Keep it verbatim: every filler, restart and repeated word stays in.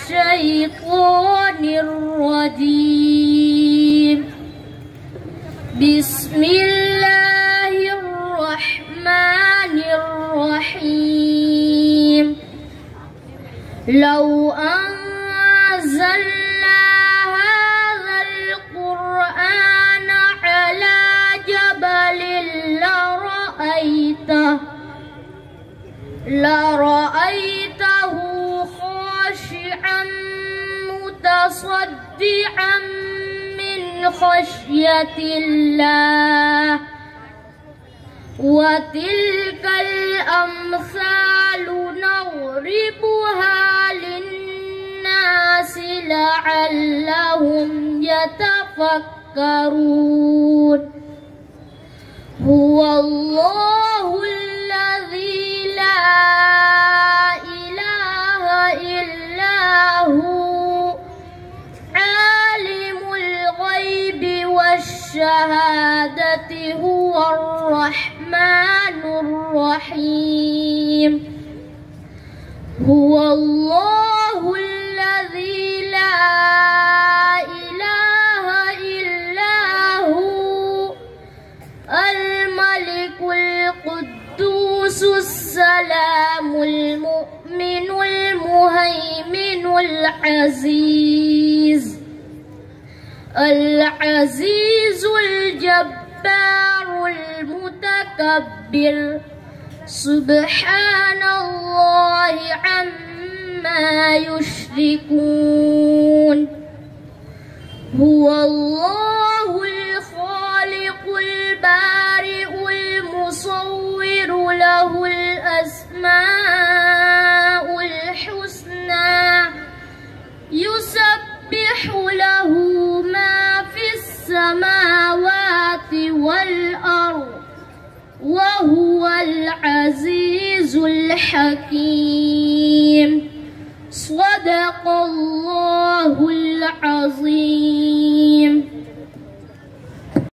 الشيطان الرجيم. بسم الله الرحمن الرحيم. لو أنزلنا هذا القرآن على جبل لرأيته لرأيته خاشعا متصدعا من خشية الله. وتلك الأمثال نضربها للناس لعلهم يتفكرون. هو الله الذي لا إله إلا هو عالم الغيب والشهادة هو الرحمن الرحيم. هو الله الذي لا إله إلا هو الملك القدوس السلام المؤمن المهيمن العزيز العزيز الجبار المتكبر. سبحان الله عما يشركون. هو الله الخالق البارئ المصور له الأسماء الحسنى يسبح له ما في السماوات والأرض وهو العزيز الحكيم. صدق الله العظيم.